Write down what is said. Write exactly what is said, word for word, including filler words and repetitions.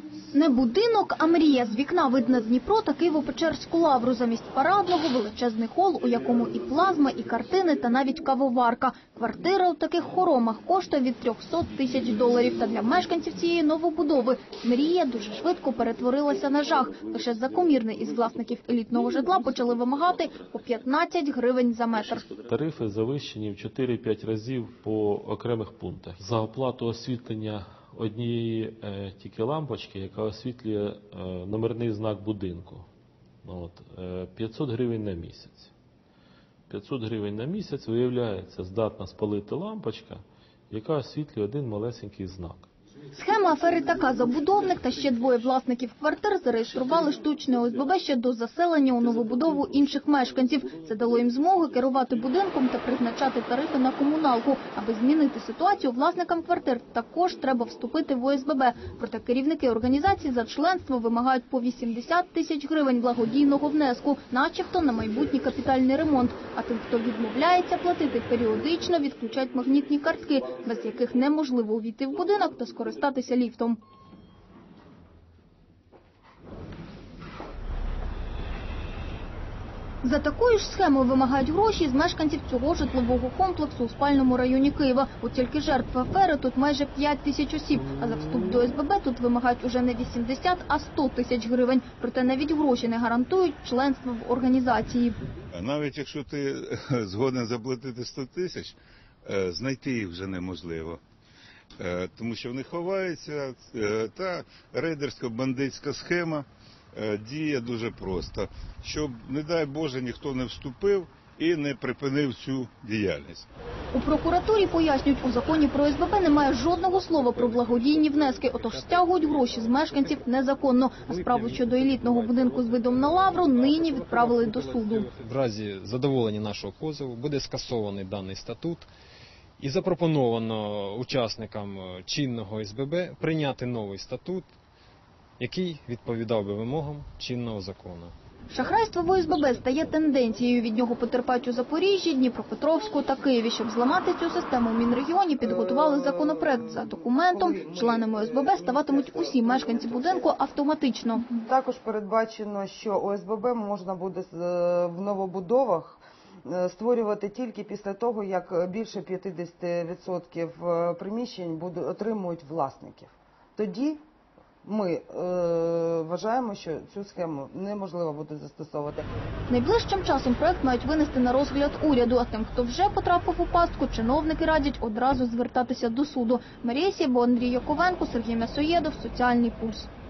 Не будинок, а мрія. З вікна видно Дніпро та Києво-Печерську лавру. Замість парадного – величезний хол, у якому і плазма, і картини, та навіть кавоварка. Квартира у таких хоромах коштує від трьохсот тисяч доларів. Та для мешканців цієї новобудови мрія дуже швидко перетворилася на жах. Лише закомірний із власників елітного житла почали вимагати по п'ятнадцять гривень за метр. Тарифи завищені в чотири-п'ять разів по окремих пунктах. За оплату освітлення однієї е, тільки лампочки, яка освітлює е, номерний знак будинку. От, е, п'ятсот гривень на місяць. п'ятсот гривень на місяць, виявляється, здатна спалити лампочка, яка освітлює один малесенький знак. Схема афери така. Забудовник та ще двоє власників квартир зареєстрували штучне О С Б Б ще до заселення у новобудову інших мешканців. Це дало їм змогу керувати будинком та призначати тарифи на комуналку. Аби змінити ситуацію, власникам квартир також треба вступити в О С Б Б. Проте керівники організації за членство вимагають по вісімдесят тисяч гривень благодійного внеску, начебто на майбутній капітальний ремонт. А тим, хто відмовляється платити, періодично відключають магнітні картки, без яких неможливо увійти в будинок та скористатися ліфтом. За такою ж схемою вимагають гроші з мешканців цього житлового комплексу у спальному районі Києва. От тільки жертв афери тут майже п'ять тисяч осіб, а за вступ до О С Б Б тут вимагають уже не вісімдесят, а сто тисяч гривень. Проте навіть гроші не гарантують членство в організації. Навіть якщо ти згоден заплатити сто тисяч, знайти їх вже неможливо. Тому що вони ховаються, та рейдерсько-бандитська схема діє дуже просто, щоб, не дай Боже, ніхто не вступив і не припинив цю діяльність. У прокуратурі пояснюють, у законі про О С Б Б немає жодного слова про благодійні внески, отож стягують гроші з мешканців незаконно. А справу щодо елітного будинку з видом на лавру нині відправили до суду. В разі задоволення нашого позову буде скасований даний статут. І запропоновано учасникам чинного О С Б Б прийняти новий статут, який відповідав би вимогам чинного закону. Шахрайство в О С Б Б стає тенденцією. Від нього потерпають у Запоріжжі, Дніпропетровську та Києві. Щоб зламати цю систему, в Мінрегіоні підготували законопроект. За документом членами О С Б Б ставатимуть усі мешканці будинку автоматично. Також передбачено, що О С Б Б можна буде в новобудовах створювати тільки після того, як більше п'ятдесят відсотків приміщень будуть, отримують власників. Тоді ми е, вважаємо, що цю схему неможливо буде застосовувати. Найближчим часом проект мають винести на розгляд уряду, а тим, хто вже потрапив у пастку, чиновники радять одразу звертатися до суду. Марія Сєбо, Андрій Яковенко, Сергій Мясоєдов, Соціальний пульс.